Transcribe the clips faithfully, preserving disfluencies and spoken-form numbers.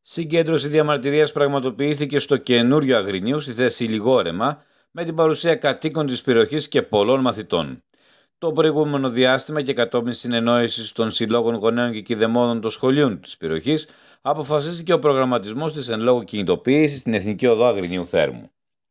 Συγκέντρωση διαμαρτυρίας πραγματοποιήθηκε στο καινούριο Αγρινίου στη θέση Λιγόρεμα με την παρουσία κατοίκων της περιοχής και πολλών μαθητών. Το προηγούμενο διάστημα και κατόπιν συνεννόησης των συλλόγων γονέων και κηδεμόνων των σχολείων της περιοχής, αποφασίστηκε ο προγραμματισμός της εν λόγω κινητοποίησης στην Εθνική Οδό Αγρινίου Θέρμου.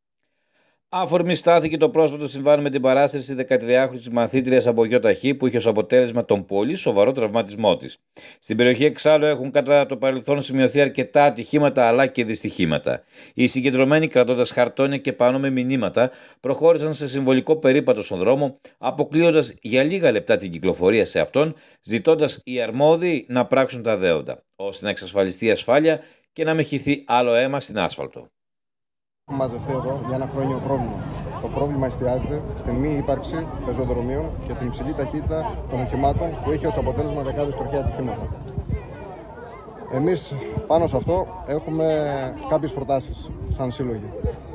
Αφορμή στάθηκε το πρόσφατο συμβάν με την παράσταση της δεκατριάχρονης μαθήτριας από Γιοταχή που είχε ως αποτέλεσμα τον πολύ σοβαρό τραυματισμό της. Στην περιοχή εξάλλου έχουν κατά το παρελθόν σημειωθεί αρκετά ατυχήματα αλλά και δυστυχήματα. Οι συγκεντρωμένοι, κρατώντας χαρτόνια και πάνω με μηνύματα, προχώρησαν σε συμβολικό περίπατο στον δρόμο, αποκλείοντας για λίγα λεπτά την κυκλοφορία σε αυτόν, ζητώντας οι αρμόδιοι να πράξουν τα δέοντα, ώστε να εξασφαλιστεί η ασφάλεια και να μην χυθεί άλλο αίμα στην άσφαλτο. Μαζευτεί εδώ για ένα χρόνιο πρόβλημα. Το πρόβλημα εστιάζεται στην μη ύπαρξη πεζοδρομίων και την υψηλή ταχύτητα των οχημάτων που έχει ως αποτέλεσμα δεκάδες τροχαία ατυχήματα. Εμείς πάνω σε αυτό έχουμε κάποιες προτάσεις σαν σύλλογοι.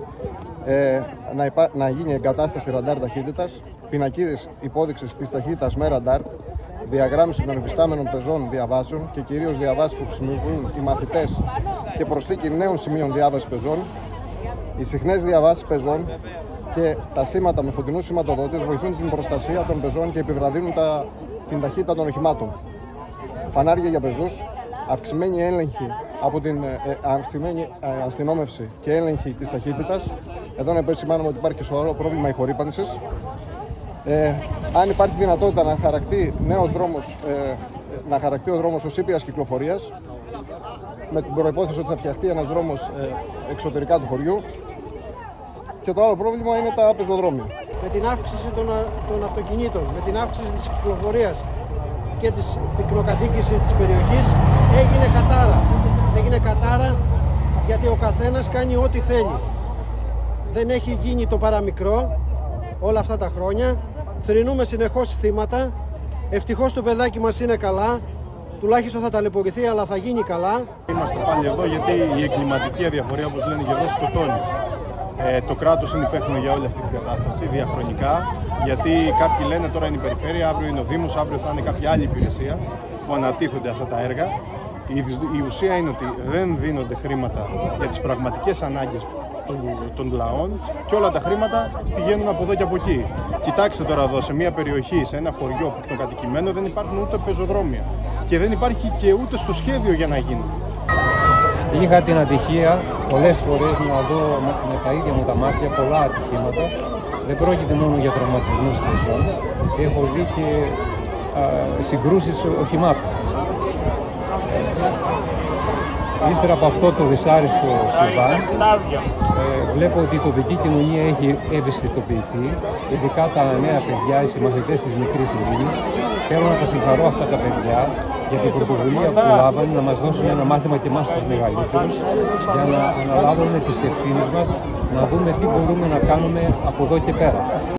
Ε, να, υπά... να γίνει εγκατάσταση ραντάρ ταχύτητας, πινακίδες υπόδειξης της ταχύτητας με ραντάρ, διαγράμμιση των υφιστάμενων πεζών διαβάσεων και κυρίως διαβάσεις που χρησιμοποιούν οι μαθητές και προσθήκη νέων σημείων διάβασης πεζών. Οι συχνές διαβάσεις πεζών και τα σήματα με φωτεινούς σηματοδότες βοηθούν την προστασία των πεζών και επιβραδύνουν τα, την ταχύτητα των οχημάτων. Φανάρια για πεζούς, αυξημένη έλεγχη από την ε, αυξημένη ε, αστυνόμευση και έλεγχη της ταχύτητας. Εδώ να επισημάνουμε ότι υπάρχει σοβαρό πρόβλημα ηχορύπανσης. Ε, αν υπάρχει δυνατότητα να χαρακτεί νέος δρόμος, ε, να χαρακτεί ο δρόμος ως ήπιας κυκλοφορίας, με την προϋπόθεση ότι θα φτιαχτεί ένας δρόμος ε, εξωτερικά του χωριού. Και το άλλο πρόβλημα είναι τα πεζοδρόμια. Με την αύξηση των, των αυτοκινήτων, με την αύξηση της κυκλοφορίας και της πυκνοκατοίκησης της περιοχής έγινε κατάρα. Έγινε κατάρα γιατί ο καθένας κάνει ό,τι θέλει. Δεν έχει γίνει το παραμικρό όλα αυτά τα χρόνια. Θρηνούμε συνεχώς θύματα. Ευτυχώς το παιδάκι μας είναι καλά. Τουλάχιστον θα ταλαιπωρηθεί, αλλά θα γίνει καλά. Είμαστε πάλι εδώ γιατί η εγκληματική αδιαφορία, όπως λένε και εδώ, σκοτώνει. Ε, το κράτος είναι υπεύθυνο για όλη αυτή την κατάσταση διαχρονικά, γιατί κάποιοι λένε τώρα είναι η περιφέρεια, αύριο είναι ο Δήμος, αύριο θα είναι κάποια άλλη υπηρεσία που ανατίθονται αυτά τα έργα. Η, η ουσία είναι ότι δεν δίνονται χρήματα για τις πραγματικές ανάγκες των, των λαών και όλα τα χρήματα πηγαίνουν από εδώ και από εκεί. Κοιτάξτε τώρα εδώ, σε μια περιοχή, σε ένα χωριό που είναι κατοικημένο, δεν υπάρχουν ούτε πεζοδρόμια και δεν υπάρχει και ούτε στο σχέδιο για να γίνουν. Είχα την ατυχία πολλές φορές να δω με, με τα ίδια μου τα μάτια πολλά ατυχήματα. Δεν πρόκειται μόνο για τραυματισμούς πεζών, έχω δει και α, συγκρούσεις οχημάτων. Ύστερα από αυτό το δυσάρεστο συμβάν, ε, βλέπω ότι η τοπική κοινωνία έχει ευαισθητοποιηθεί, ειδικά τα νέα παιδιά, οι συμμαθητές της μικρής ειρήνης. Θέλω να τα συγχαρώ αυτά τα παιδιά για την πρωτοβουλία που λάβανε να μας δώσουν ένα μάθημα και εμάς τους μεγαλύτερους, για να αναλάβουμε τις ευθύνες μας, να δούμε τι μπορούμε να κάνουμε από εδώ και πέρα.